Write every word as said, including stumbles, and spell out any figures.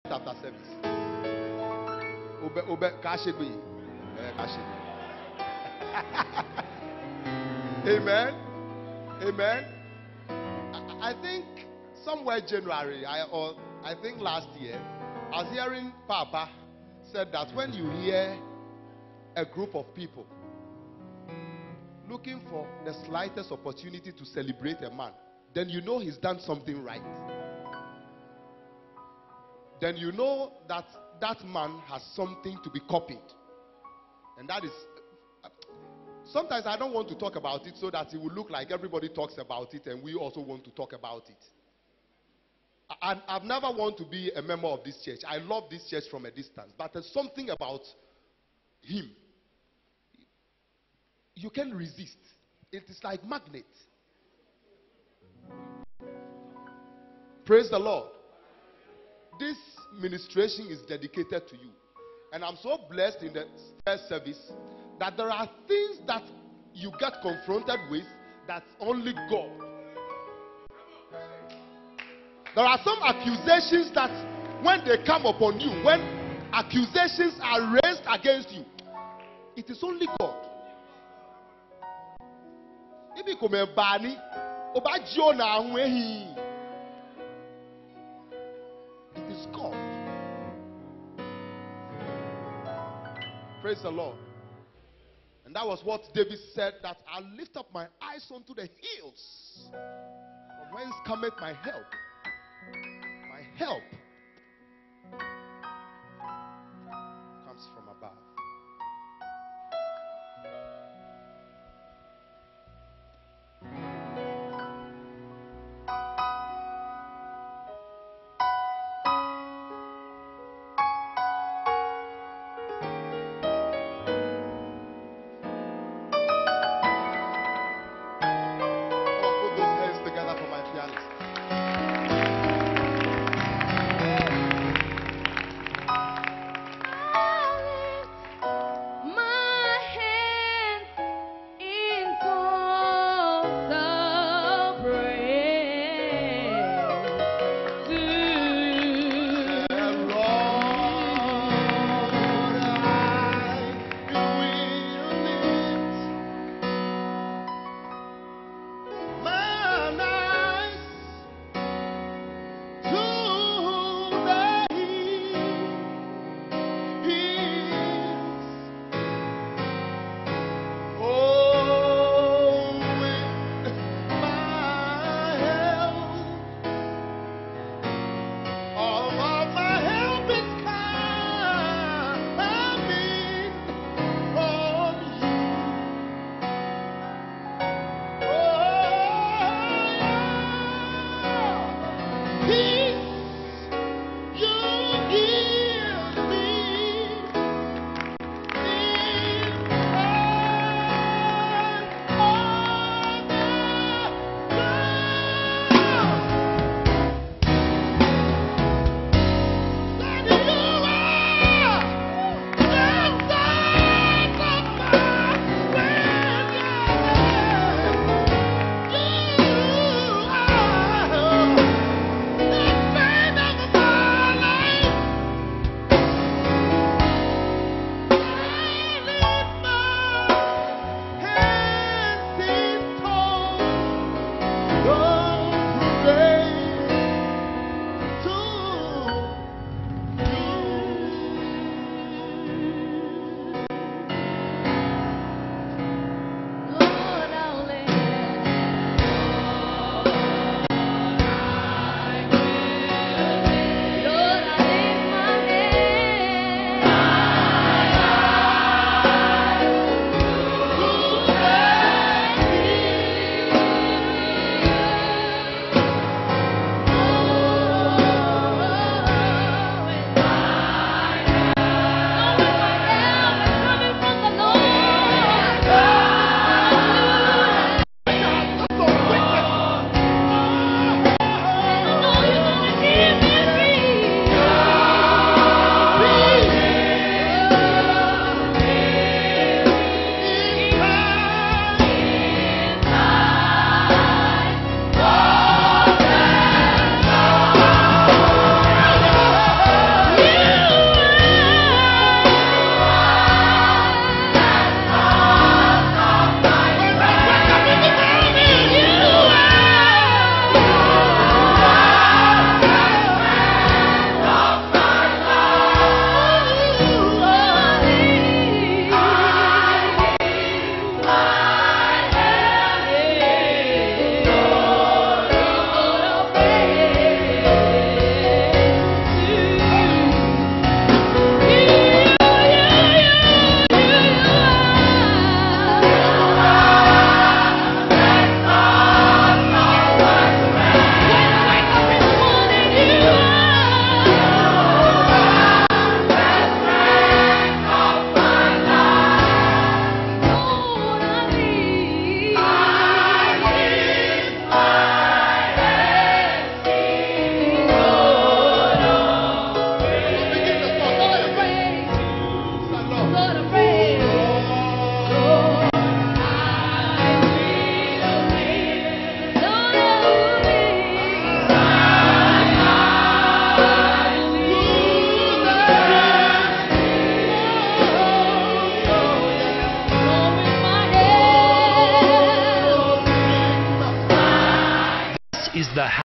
after service. Obe obe kashegbe. Eh kashegbe. Amen. Amen. I, I think somewhere January, I or I think last year, I was hearing Papa said that when you hear a group of people looking for the slightest opportunity to celebrate a man, then you know he's done something right. Then you know that that man has something to be copied. And that is, sometimes I don't want to talk about it so that it will look like everybody talks about it and we also want to talk about it. I, I've never wanted to be a member of this church. I love this church from a distance. But there's something about him. You can resist. It is like magnet. Praise the Lord. This ministration is dedicated to you. And I'm so blessed in the first service that there are things that you get confronted with that only God. There are some accusations that when they come upon you, when accusations are raised against you, it is only God. It is God. Praise the Lord. And that was what David said, that I lift up my eyes unto the hills. From whence cometh my help? My help comes from above. The